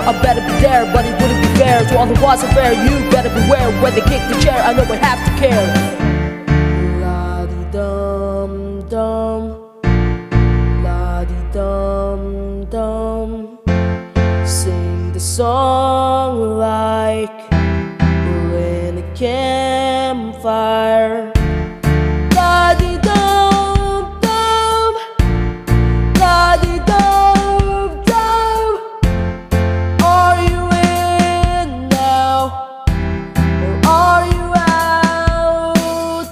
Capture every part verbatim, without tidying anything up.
I better be there, but it wouldn't be fair to all who wasn't fair. You better beware when they kick the chair. I know I have to care. La-di-dum-dum, la-di-dum-dum. Sing the song like we're in a campfire. La-di-dum-dum, la-di-dum-dum. Are you in now, or are you out?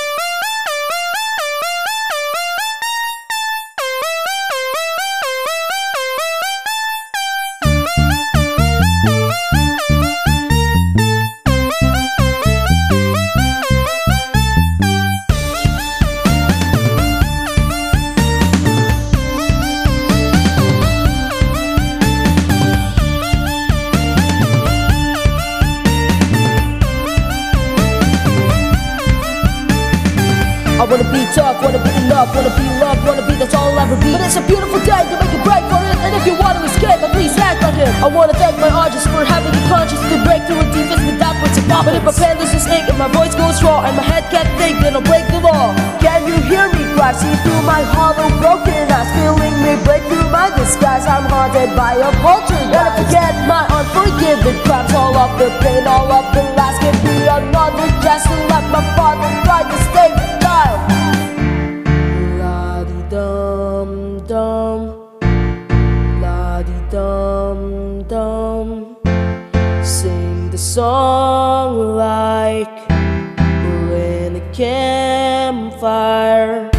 I wanna be tough, wanna be enough, wanna be loved, wanna be, that's all I'll ever be. But it's a beautiful day to make a break for it, and if you want to escape, then please act like it. I wanna thank my audience for having the conscience to break through a defense without words and But if my pen loses ink and my voice goes raw and my head can't think, then I'll break the law. Can you hear me cry? See through my hollow broken eyes, feeling me break through my disguise. I'm haunted by a poltergeist. Wanna forget my unforgiven crimes, all of the pain, all of the lies. Give me another chance to let my father try to stay the child. La-di-dum-dum, la-di-dum-dum. Sing the song like we're in a campfire.